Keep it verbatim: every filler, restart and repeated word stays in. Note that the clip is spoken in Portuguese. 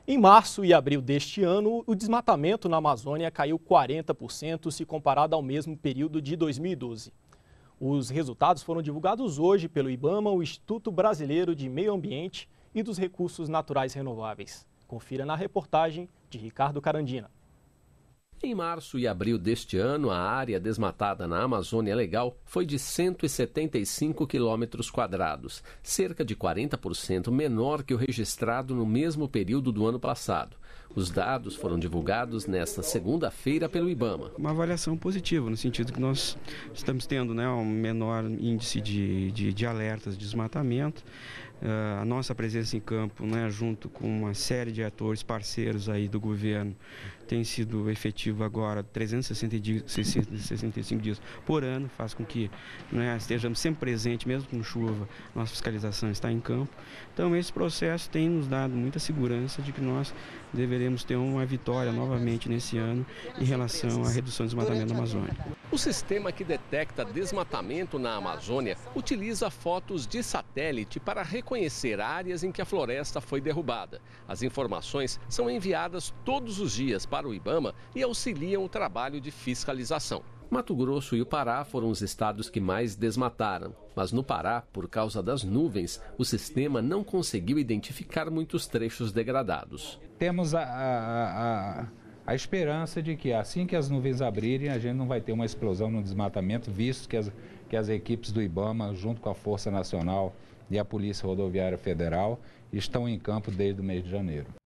Em março e abril deste ano, o desmatamento na Amazônia caiu quarenta por cento se comparado ao mesmo período de dois mil e doze. Os resultados foram divulgados hoje pelo IBAMA, o Instituto Brasileiro de Meio Ambiente e dos Recursos Naturais Renováveis. Confira na reportagem de Ricardo Carandina. Em março e abril deste ano, a área desmatada na Amazônia Legal foi de cento e setenta e cinco quilômetros quadrados, cerca de quarenta por cento menor que o registrado no mesmo período do ano passado. Os dados foram divulgados nesta segunda-feira pelo IBAMA. Uma avaliação positiva, no sentido que nós estamos tendo, né, um menor índice de, de, de alertas de desmatamento. Uh, a nossa presença em campo, né, junto com uma série de atores parceiros aí do governo, tem sido efetivo agora trezentos e sessenta e cinco dias por ano, faz com que, né, estejamos sempre presentes, mesmo com chuva, nossa fiscalização está em campo. Então esse processo tem nos dado muita segurança de que nós deveremos ter uma vitória novamente nesse ano em relação à redução do desmatamento na Amazônia. O sistema que detecta desmatamento na Amazônia utiliza fotos de satélite para reconhecer áreas em que a floresta foi derrubada. As informações são enviadas todos os dias para o IBAMA e auxiliam o trabalho de fiscalização. Mato Grosso e o Pará foram os estados que mais desmataram. Mas no Pará, por causa das nuvens, o sistema não conseguiu identificar muitos trechos degradados. Temos a, a, a, a esperança de que assim que as nuvens abrirem, a gente não vai ter uma explosão no desmatamento, visto que as, que as equipes do IBAMA, junto com a Força Nacional e a Polícia Rodoviária Federal, estão em campo desde o mês de janeiro.